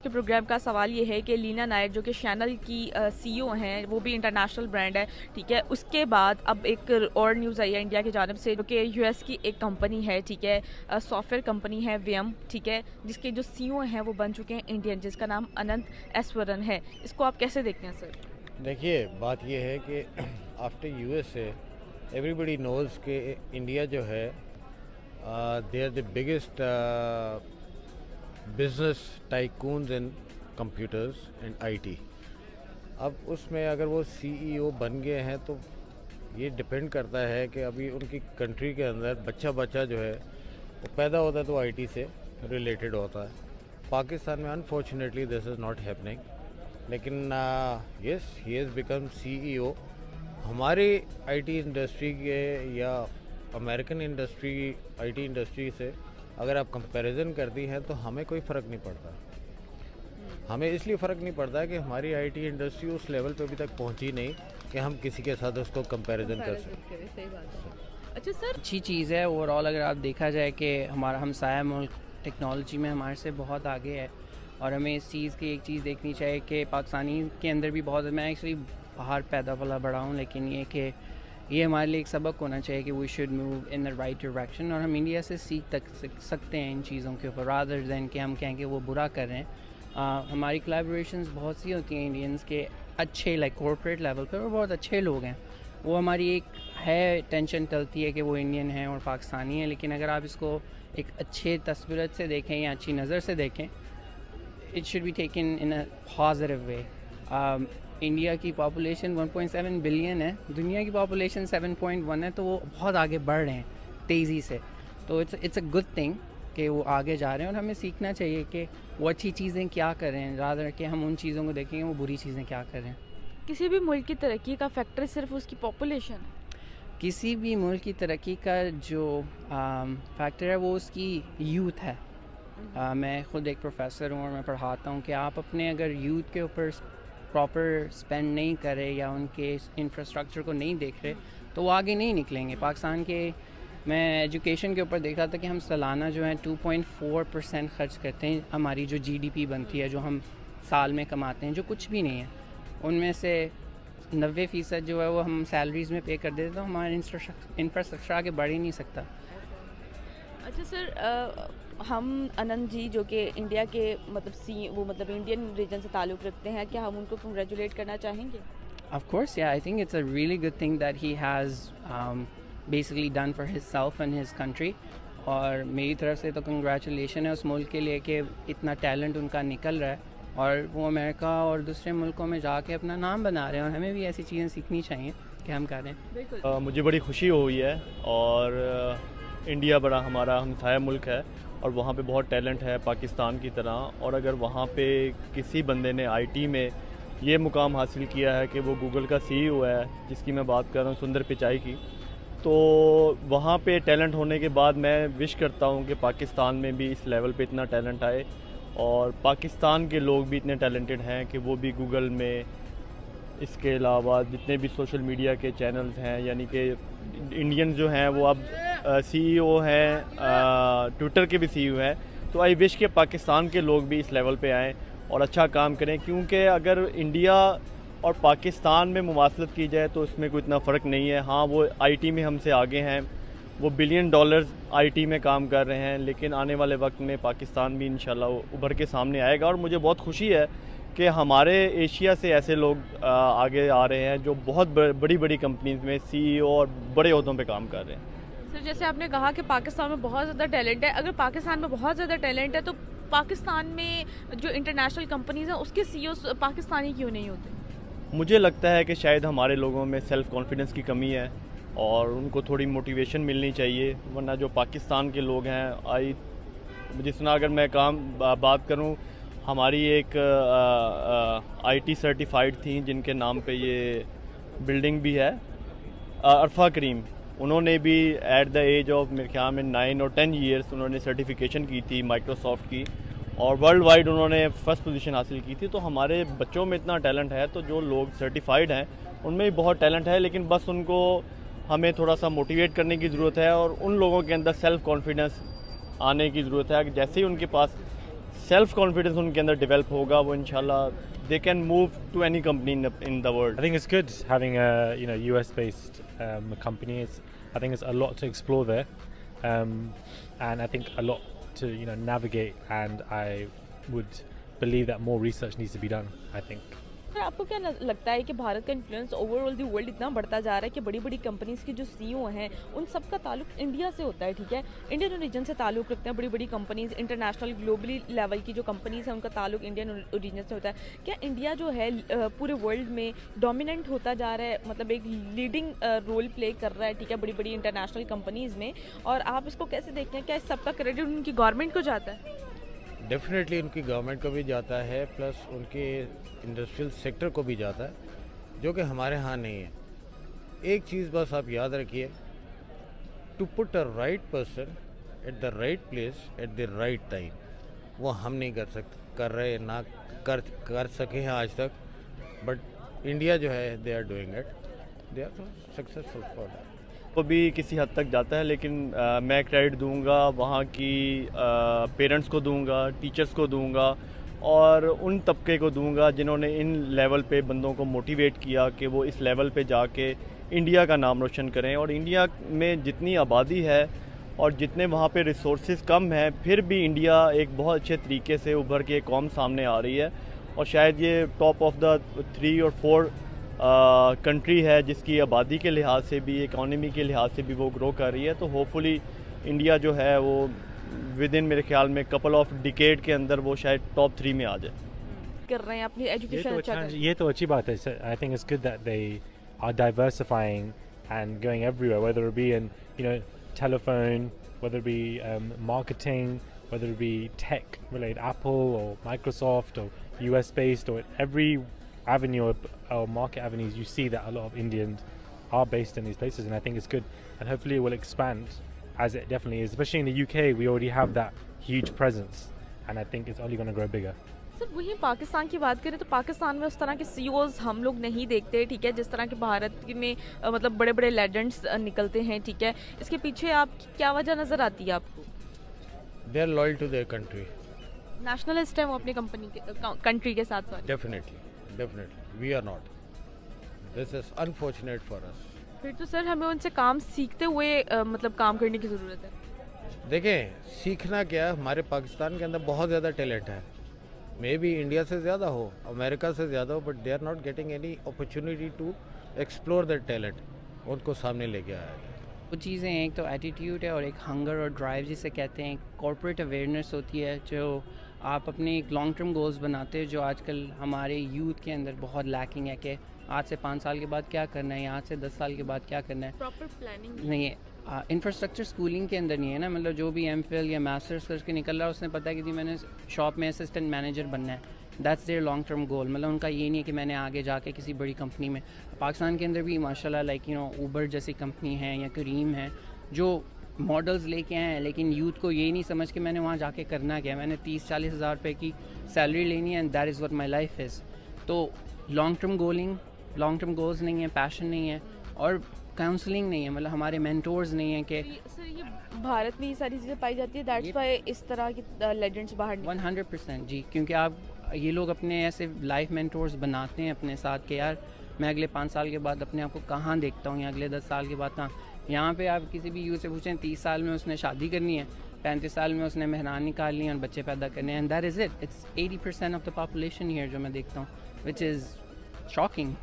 के प्रोग्राम का सवाल ये है कि लीना नायर जो कि चैनल की सीईओ हैं, वो भी इंटरनेशनल ब्रांड है, ठीक है। उसके बाद अब एक और न्यूज़ आई है इंडिया की जानिब से, जो कि यूएस की एक कंपनी है, ठीक है, सॉफ्टवेयर कंपनी है वीएम, ठीक है, जिसके जो सीईओ हैं वो बन चुके हैं इंडियन, जिसका नाम अनंत ऐश्वर्यन है। इसको आप कैसे देखते हैं सर? देखिए, बात यह है कि आफ्टर यूएसए एवरीबडी नोज़ कि इंडिया जो है they are the biggest business tycoons in computers and IT. अब उसमें अगर वो सीईओ बन गए हैं तो ये डिपेंड करता है कि अभी उनकी कंट्री के अंदर बच्चा जो है वो पैदा होता है तो आईटी से रिलेटेड होता है। पाकिस्तान में unfortunately this is not happening, लेकिन yes he has become CEO. हमारी आईटी इंडस्ट्री के या अमेरिकन इंडस्ट्री आईटी इंडस्ट्री से अगर आप कंपैरिजन करती हैं तो हमें कोई फ़र्क नहीं पड़ता। हमें इसलिए फ़र्क नहीं पड़ता कि हमारी आईटी इंडस्ट्री उस लेवल पे अभी तक पहुंची नहीं कि हम किसी के साथ उसको कंपैरिजन कर सकें। सही बात है। अच्छा सर, अच्छी चीज़ है ओवरऑल अगर आप देखा जाए कि हमारा हमसाया मुल्क टेक्नोलॉजी में हमारे से बहुत आगे है, और हमें इस चीज़ की एक चीज़ देखनी चाहिए कि पाकिस्तानी के अंदर भी बहुत, मैं एक्चुअली बाहर पैदा वाला बड़ा हूँ, लेकिन ये हमारे लिए एक सबक होना चाहिए कि we should move in the right direction, और हम इंडिया से सीख सकते हैं इन चीज़ों के ऊपर, रादर दैन कि हम कहें कि वो बुरा कर रहे हैं। हमारी कोलैबोरेशंस बहुत सी होती हैं इंडियंस के अच्छे, लाइक कॉर्पोरेट लेवल पर, और बहुत अच्छे लोग हैं। वो हमारी एक है टेंशन चलती है कि वो इंडियन हैं और पाकिस्तानी हैं, लेकिन अगर आप इसको एक अच्छे तस्वीरत से देखें या अच्छी नज़र से देखें, it should be taken in a positive way. India की पॉपुलेशन 1.7 बिलियन है, दुनिया की पॉपुलेशन 7.1 है, तो वो बहुत आगे बढ़ रहे हैं तेज़ी से। तो इट्स अ गुड थिंग कि वो आगे जा रहे हैं, और हमें सीखना चाहिए कि वो अच्छी चीज़ें क्या कर रहे हैं, रादर कि हम उन चीज़ों को देखेंगे वो बुरी चीज़ें क्या कर रहे हैं। किसी भी मुल्क की तरक्की का फैक्टर सिर्फ उसकी पॉपुलेशन है? किसी भी मुल्क की तरक्की का जो फैक्टर है वो उसकी यूथ है। मैं ख़ुद एक प्रोफेसर हूँ और मैं पढ़ाता हूँ कि आप अपने अगर यूथ के ऊपर प्रॉपर स्पेंड नहीं करें या उनके इंफ्रास्ट्रक्चर को नहीं देख रहे तो वो आगे नहीं निकलेंगे। पाकिस्तान के मैं एजुकेशन के ऊपर देख रहा था कि हम सालाना जो है 2.4% खर्च करते हैं, हमारी जो जीडीपी बनती है, जो हम साल में कमाते हैं, जो कुछ भी नहीं है, उनमें से 90% जो है वो हम सैलरीज़ में पे कर देते, तो हमारा इंफ्रास्ट्रक्चर आगे बढ़ ही नहीं सकता। अच्छा सर, हम अनंत जी जो कि इंडिया के मतलब इंडियन रीजन से ताल्लुक़ रखते हैं, क्या हम उनको कंग्रेचुलेट करना चाहेंगे? Of course, yeah, I think it's a really good thing that he has basically done for himself and his country. और मेरी तरफ से तो कंग्रेचुलेशन है उस मुल्क के लिए कि इतना टैलेंट उनका निकल रहा है और वो अमेरिका और दूसरे मुल्कों में जाके अपना नाम बना रहे हैं, और हमें भी ऐसी चीज़ें सीखनी चाहिए कि हम करें। मुझे बड़ी खुशी हुई है, और इंडिया बड़ा हमारा हमसाया मुल्क है और वहाँ पे बहुत टैलेंट है पाकिस्तान की तरह, और अगर वहाँ पे किसी बंदे ने आईटी में ये मुकाम हासिल किया है कि वो गूगल का सीईओ है, जिसकी मैं बात कर रहा हूँ सुंदर पिचाई की, तो वहाँ पे टैलेंट होने के बाद मैं विश करता हूँ कि पाकिस्तान में भी इस लेवल पे इतना टैलेंट आए, और पाकिस्तान के लोग भी इतने टैलेंटेड हैं कि वो भी गूगल में, इसके अलावा जितने भी सोशल मीडिया के चैनल्स हैं, यानी कि इंडियन जो हैं वो अब सीईओ हैं, ट्विटर के भी सीईओ हैं। तो आई विश के पाकिस्तान के लोग भी इस लेवल पे आएँ और अच्छा काम करें, क्योंकि अगर इंडिया और पाकिस्तान में मुमासलत की जाए तो इसमें कोई इतना फ़र्क नहीं है। हाँ, वो आईटी में हमसे आगे हैं, वो $बिलियन आईटी में काम कर रहे हैं, लेकिन आने वाले वक्त में पाकिस्तान भी इंशाल्लाह उभर के सामने आएगा। और मुझे बहुत खुशी है कि हमारे एशिया से ऐसे लोग आगे आ रहे हैं जो बहुत बड़ी बड़ी कंपनीज़ में सीईओ और बड़े ओहदों पे काम कर रहे हैं। सर, जैसे आपने कहा कि पाकिस्तान में बहुत ज़्यादा टैलेंट है, अगर पाकिस्तान में बहुत ज़्यादा टैलेंट है तो पाकिस्तान में जो इंटरनेशनल कंपनीज हैं उसके सीईओ पाकिस्तानी क्यों नहीं होते? मुझे लगता है कि शायद हमारे लोगों में सेल्फ़ कॉन्फिडेंस की कमी है और उनको थोड़ी मोटिवेशन मिलनी चाहिए, वरना जो पाकिस्तान के लोग हैं, जिस तरह अगर मैं बात करूं, हमारी एक आईटी सर्टिफाइड थी जिनके नाम पे ये बिल्डिंग भी है, अरफा करीम, उन्होंने भी एट द एज ऑफ मेरे ख्याल में 9 और 10 ईयर्स उन्होंने सर्टिफिकेशन की थी माइक्रोसॉफ्ट की, और वर्ल्ड वाइड उन्होंने फर्स्ट पोजीशन हासिल की थी। तो हमारे बच्चों में इतना टैलेंट है, तो जो लोग सर्टिफाइड हैं उनमें भी बहुत टैलेंट है, लेकिन बस उनको हमें थोड़ा सा मोटिवेट करने की ज़रूरत है और उन लोगों के अंदर सेल्फ़ कॉन्फिडेंस आने की ज़रूरत है। जैसे ही उनके पास सेल्फ कॉन्फिडेंस उनके अंदर डेवलप होगा, वो इंशाल्लाह they can move to any company in the world. I think it's good having a US based company. I think it's a lot to explore there, and I think a lot to navigate. And I would believe that more research needs to be done. I think. Sir आपको क्या लगता है कि भारत का influence overall the world इतना बढ़ता जा रहा है कि बड़ी बड़ी कंपनीज़ के जो सीईओ हैं उन सब का ताल्लुक इंडिया से होता है, ठीक है, इंडियन ओरिजिन से ताल्लुक रखते हैं। बड़ी बड़ी कंपनीज़ इंटरनेशनल ग्लोबली लेवल की जो कंपनीज़ हैं उनका ताल्लुक इंडियन ओरिजिन से होता है। क्या इंडिया जो है पूरे वर्ल्ड में डोमिनेंट होता जा रहा है, मतलब एक लीडिंग रोल प्ले कर रहा है, ठीक है, बड़ी बड़ी इंटरनेशनल कंपनीज़ में, और आप इसको कैसे देखते हैं? क्या इस सबका क्रेडिट उनकी गवर्नमेंट को जाता है? डेफिनेटली उनकी गवर्नमेंट को भी जाता है, प्लस उनके इंडस्ट्रियल सेक्टर को भी जाता है, जो कि हमारे यहाँ नहीं है। एक चीज़ बस आप याद रखिए, to put a right person at the right place at the right time, वो हम नहीं कर रहे, ना कर सके हैं आज तक, बट इंडिया जो है they are doing it, they are successful for that. वो भी किसी हद तक जाता है, लेकिन मैं क्रेडिट दूंगा वहाँ की पेरेंट्स को दूंगा, टीचर्स को दूंगा, और उन तबके को दूंगा जिन्होंने इन लेवल पे बंदों को मोटिवेट किया कि वो इस लेवल पे जाके इंडिया का नाम रोशन करें। और इंडिया में जितनी आबादी है और जितने वहाँ पे रिसोर्सेज कम हैं, फिर भी इंडिया एक बहुत अच्छे तरीके से उभर के कौम सामने आ रही है, और शायद ये टॉप ऑफ द 3 और 4 कंट्री है जिसकी आबादी के लिहाज से भी, इकॉनमी के लिहाज से भी वो ग्रो कर रही है। तो होपफुली इंडिया जो है वो विद इन, मेरे ख्याल में कपल ऑफ डिकेड के अंदर वो शायद टॉप 3 में आ जाए। कर रहे हैं अपनी एजुकेशन। ये तो अच्छी बात है। I think it's good that they are diversifying and going everywhere, whether it be in telephone, whether it be marketing, whether it be tech related, Apple or Microsoft or US based, or every avenue or market avenues, you see that a lot of Indians are based in these places, and I think it's good, and hopefully it will expand, as it definitely is, especially in the UK. We already have that huge presence, and I think it's only going to grow bigger. Sir वहीं पाकिस्तान की बात करें तो पाकिस्तान में उस तरह के CEOs हम लोग नहीं देखते, ठीक है, जिस तरह के भारत में मतलब बड़े बड़े लेजेंड्स निकलते हैं, ठीक है, इसके पीछे आप क्या वजह नज़र आती है आपको? They are loyal to their country, nationalist है वो अपनी कंट्री के साथ साथ। Definitely we are not, this is unfortunate for us. फिर तो सर हमें उनसे काम सीखते हुए मतलब काम करने की ज़रूरत है। देखें, सीखना क्या, हमारे पाकिस्तान के अंदर बहुत ज़्यादा टैलेंट है, मे बी इंडिया से ज़्यादा हो, अमेरिका से ज़्यादा हो, but they are not getting any opportunity to explore that talent, उनको सामने लेके आया जाए। वो चीज़ें हैं, एक तो एटीट्यूड है और एक हंगर और ड्राइव जिसे कहते हैं, कॉर्पोरेट अवेयरनेस होती है, जो आप अपने एक लॉन्ग टर्म गोल्स बनाते हो, जो आजकल हमारे यूथ के अंदर बहुत लैकिंग है कि आज से 5 साल के बाद क्या करना है, आज से 10 साल के बाद क्या करना है, प्रॉपर प्लानिंग नहीं है। इंफ्रास्ट्रक्चर स्कूलिंग के अंदर नहीं है ना, मतलब जो भी एमफिल या मास्टर्स करके निकल रहा है उसने पता है कि जी मैंने शॉप में असिस्टेंट मैनेजर बनना है, that's their long term goal. मतलब उनका ये नहीं है कि मैंने आगे जाके किसी बड़ी कंपनी में, पाकिस्तान के अंदर भी माशाल्लाह लाइक ऊबर जैसी कंपनी है या करीम है जो मॉडल्स लेके आए हैं, लेकिन यूथ को ये नहीं समझ के मैंने वहाँ जाके करना क्या, मैंने 30-40 हज़ार रुपये की सैलरी लेनी है and that is what my life is. तो लॉन्ग टर्म गोल्स नहीं है, पैशन नहीं है और काउंसलिंग नहीं है, मतलब हमारे मेंटोर्स नहीं हैं कि सर ये भारत में ये सारी चीज़ें पाई जाती है, दैट्स व्हाई इस तरह के लेजेंड्स बाहर 100% जी, क्योंकि आप ये लोग अपने ऐसे लाइफ मेंटोर्स बनाते हैं अपने साथ कि यार मैं अगले 5 साल के बाद अपने आप को कहाँ देखता हूँ या अगले 10 साल के बाद कहाँ। यहाँ पे आप किसी भी यूथ से पूछें 30 साल में उसने शादी करनी है, 35 साल में उसने मेहरान निकालनी है और बच्चे पैदा करने हैं, and that is it. It's 80% of the population here जो मैं देखता हूँ, विच इज़ शॉकिंग।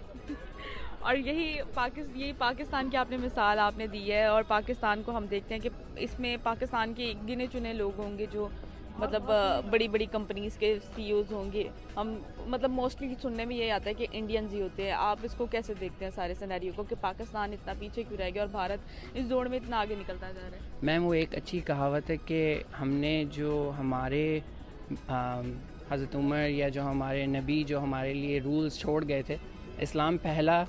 और यही पाकिस्तान की आपने मिसाल आपने दी है, और पाकिस्तान को हम देखते हैं कि इसमें पाकिस्तान के गिने चुने लोग होंगे जो मतलब बड़ी बड़ी कंपनीज़ के सीईओज होंगे। हम मतलब मोस्टली सुनने में यही आता है कि इंडियंस ही होते हैं। आप इसको कैसे देखते हैं सारे सिनेरियो को कि पाकिस्तान इतना पीछे क्यों रह गया और भारत इस दौड़ में इतना आगे निकलता जा रहा है? मैम वो एक अच्छी कहावत है कि हमने जो हमारे हज़रत उमर या जो हमारे नबी जो हमारे लिए रूल्स छोड़ गए थे, इस्लाम पहला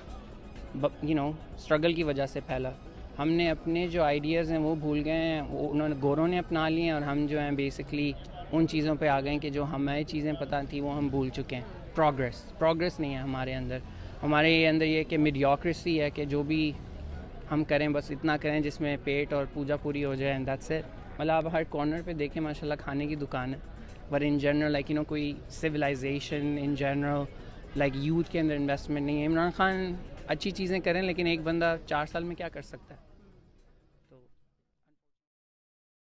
स्ट्रगल की वजह से फैला। हमने अपने जो आइडियाज़ हैं वो भूल गए हैं, वो उन्होंने गोरों ने अपना लिए हैं और हम जो हैं बेसिकली उन चीज़ों पे आ गए कि जो हमें चीज़ें पता थी वो हम भूल चुके हैं। प्रोग्रेस नहीं है हमारे अंदर ये कि मीडियोक्रेसी है कि जो भी हम करें, बस इतना करें जिसमें पेट और पूजा पूरी हो जाए, एंड दैट्स इट। मतलब आप हर कॉर्नर पे देखें माशाल्लाह खाने की दुकान है, बट इन जनरल लाइक कोई civilisation in general like youth के अंदर इन्वेस्टमेंट नहीं है। इमरान खान अच्छी चीज़ें करें, लेकिन एक बंदा 4 साल में क्या कर सकता है?